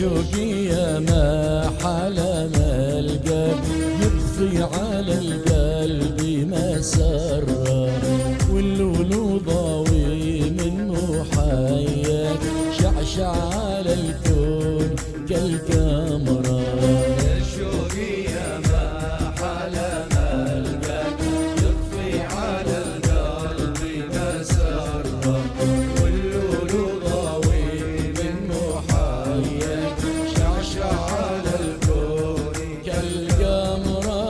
شوقي يا ما حلم القلب يطفي على القلب مسره، واللولو ضاوي من محياك شعشع على الكون كالقمره. يا شوقي يا ما حلم القلب يطفي على القلب مسره، واللولو ضاوي من محياك شعشع على الكون كالقمره.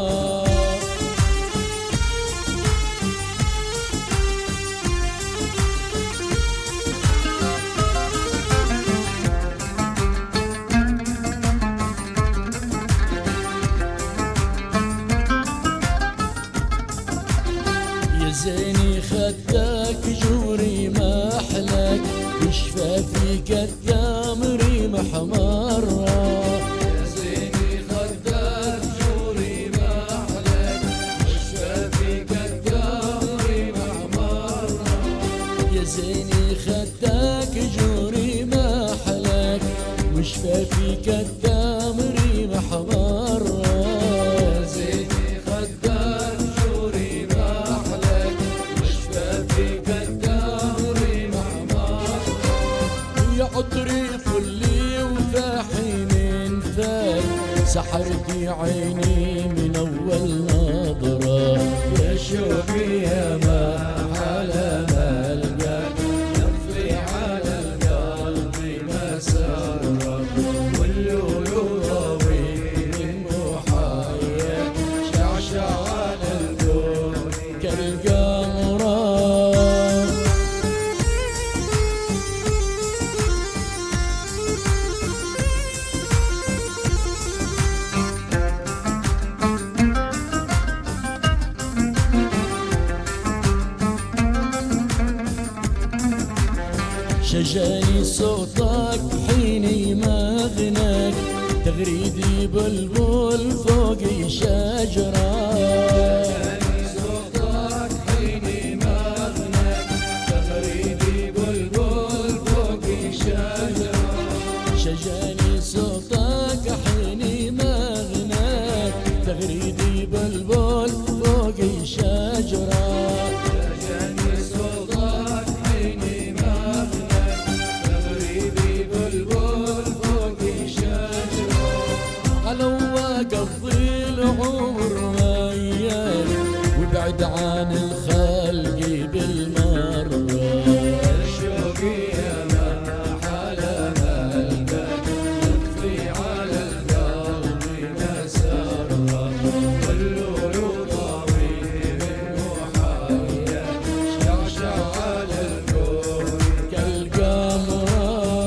زيني خدك جوري ما احلك، وشفافيك التمري محمره. يا زيني خدك جوري ما احلك، وشفافيك التمري محمره. يا زيني خدك جوري ما احلك، وشفافيك التمري محمره. عطري فلي وفاحين فاك، سحرتي عيني من اول نظره. يا شوقي يا ما حلم القلب يطفي على القلب مسره، واللولو ضاوي من محياك شعشع على الكون كالقمره. شجاني صوتك حيني ما غناك، تغريدي بلبل فوقي شجرة. شجاني صوتك حيني ما غناك، تغريدي بلبل فوقي شجرة. شجاني صوتك حيني ما غناك، تغريدي بلبل فوقي شجرة. قضي العمر وياك وابعد عن الخلق بالمرة. يا شوقي يا ما حلم القلب يطفي على القلب مسره، واللولو ضاوي من محياك شعشع على الكون كالقمره.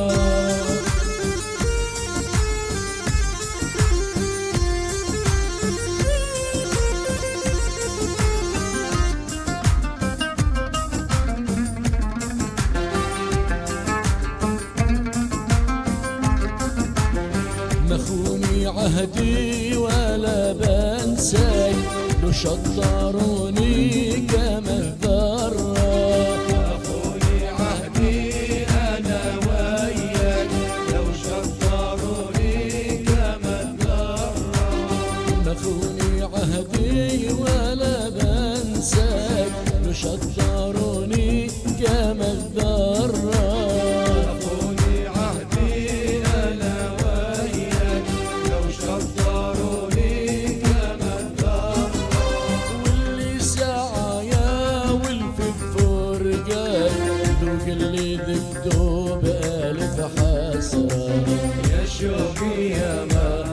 مخوني عهدي ولا بنساك، لو شطروني كما الذرة. مخوني عهدي أنا وياك، لو شطروني كما الذرة. مخوني عهدي ولا بنساك، لو شطروني كما الذرة. اللي ذقته بألف حسرة. يا شوقي يا ما